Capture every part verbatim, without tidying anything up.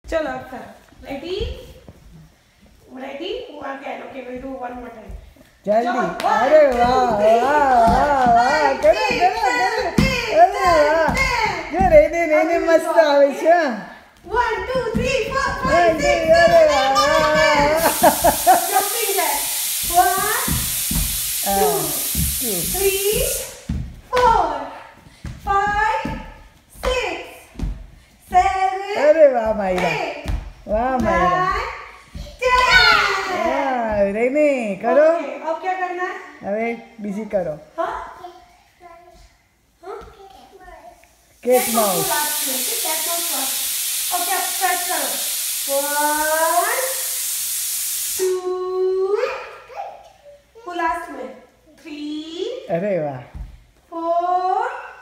चलो अब कर। Ready ready one can okay will do one more time जल्दी। अरे वाह वाह वाह वाह करो करो करो अरे वाह जो रेने रेने मस्त આવે છે one two three four five six अरे वाह jumping jack one two three four five six seven अरे वाह मायरा वाह मायरा रेने करो। अब क्या करना है? હવે બીજી કરો। हाँ cat mouse cat mouse okay अब स्टार्ट करो वन टू लास्ट में थ्री अरे वाह four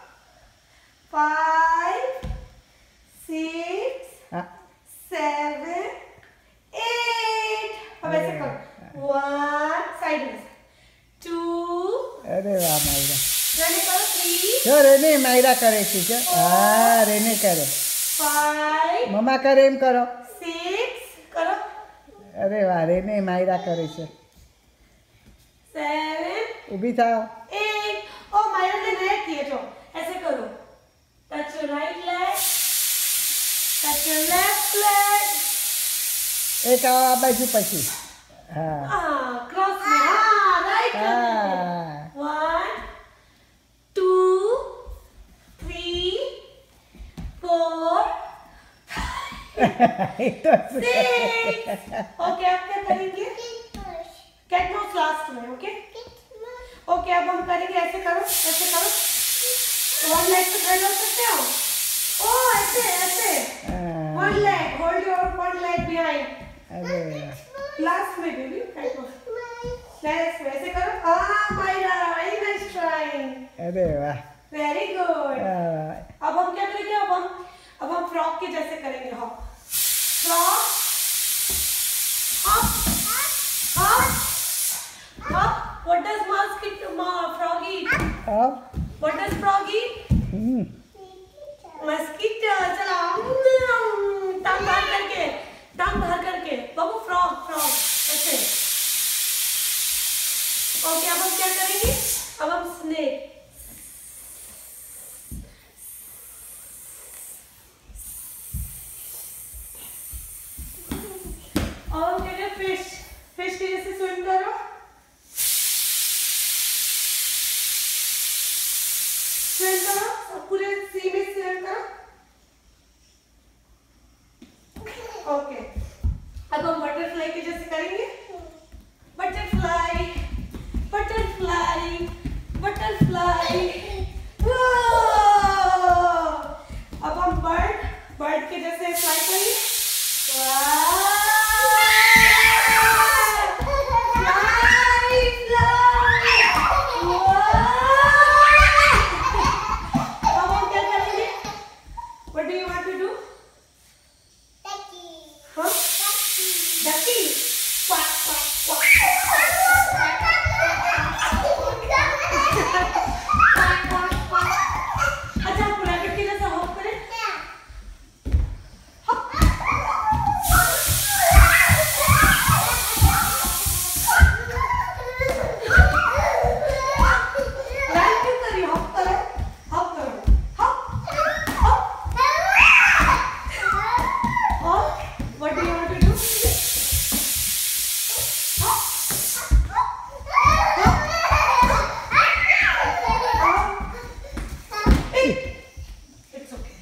five six seven eight अब ऐसे करो वन साइड में टू अरे वाह मायरा रेडी करो थ्री જો રેને માયરા કરે છે જો હા રેને કરે फाइव મમ્મા કરે એમ કરો। सिक्स करो अरे वाह रेने मायरा करे છે सेवन ઊભી થાઓ एट ओ मायरा ने नया किए जो ऐसे करो touch your right leg touch your left leg એક આ બાજુ પછી હા हाँ क्रॉस में हाँ राइट हाँ वन टू थ्री फोर तो सिक्स ओके अब क्या करेंगे कैट माउस लास्ट में ओके ओके अब हम करेंगे ऐसे करो ऐसे करो वन लेग पे खड़े हो सकते हो ओ ऐसे ऐसे one leg hold your one leg behind अरे लास्ट में बेबी कैट माउस लेट्स ऐसे करो हां मायरा वेरी नाइस ट्राइंग अरे वाह वेरी गुड वाह। अब हम क्या करेंगे अब हम अब हम फ्रॉक के जैसे करेंगे hop frog hop hop hop what does mosquito frog eat अब what does frog eat hmm mosquito चलो टांग बाहर करके टांग बाहर करके बाबू फ्रॉग फ्रॉग ऐसे ओके अब हम क्या करेंगे अब हम स्नेक और हम क्या फिश फिश के जैसे स्विम करो स्विम करो पूरे सी में स्विम करो ओके अब हम बटरफ्लाई के जैसे करेंगे बटरफ्लाई बटरफ्लाई बटरफ्लाई अब हम बर्ड बर्ड के जैसे फ्लाई करेंगे अब हम क्या करेंगे What do you want to do? Huh? Ducky. Quack, quack, quack. Quack, quack, quack. अच्छा आप रैबिट के जैसा हॉप करें हॉप रैबिट क्यों कर रही हो हॉप करो हॉप करो हॉप हॉप और what do you want to do? It's okay.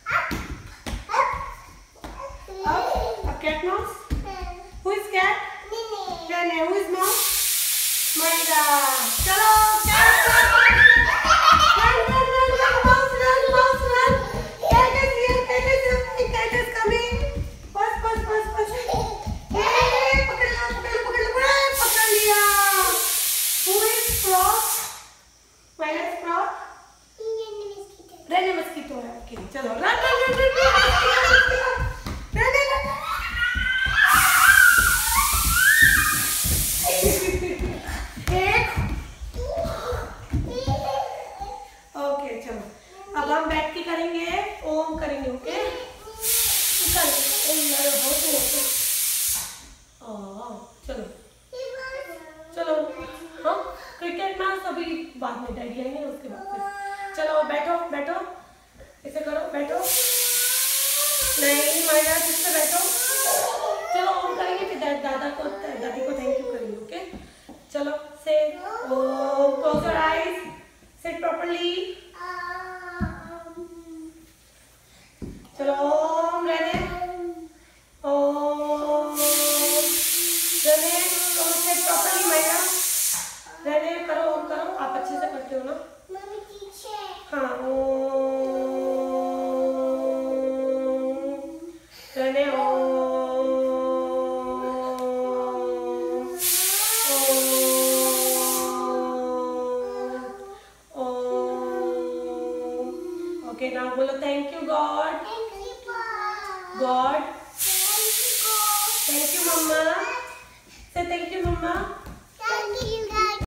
Up, up cat mouse. Who is cat? Nene. Who is mouse? Maida. Chalo, cat. Run, run, run, run, mouse, run, mouse, run. Cat is here. Cat is here. Cat is coming. Push, push, push, push. Hey, पकड़ लो, पकड़ लो, पकड़ लो, पकड़ लिया. Who is frog? Maida is frog. Rene mosquito है okay चलो run run run run run run एक अरे बहुत ही चलो चलो हाँ क्रिकेट मैच अभी बाद में डैडी आएंगे उसके बाद फिर। चलो बैठो बैठो ऐसे करो बैठो नहीं माया जिससे बैठो। चलो ऑन करेंगे फिर दादा को दादी को थैंक यू करेंगे। ओके चलो से ओ close your eyes sit properly. चलो ओम रहने ओम रहने तो सिट प्रॉपर्ली माया रहने करो ओम करो आप अच्छे से करते हो ना हाँ ओम रहने ओम ओके नाउ बोलो thank you God God thank you मम्मा से थैंक यू मम्मा।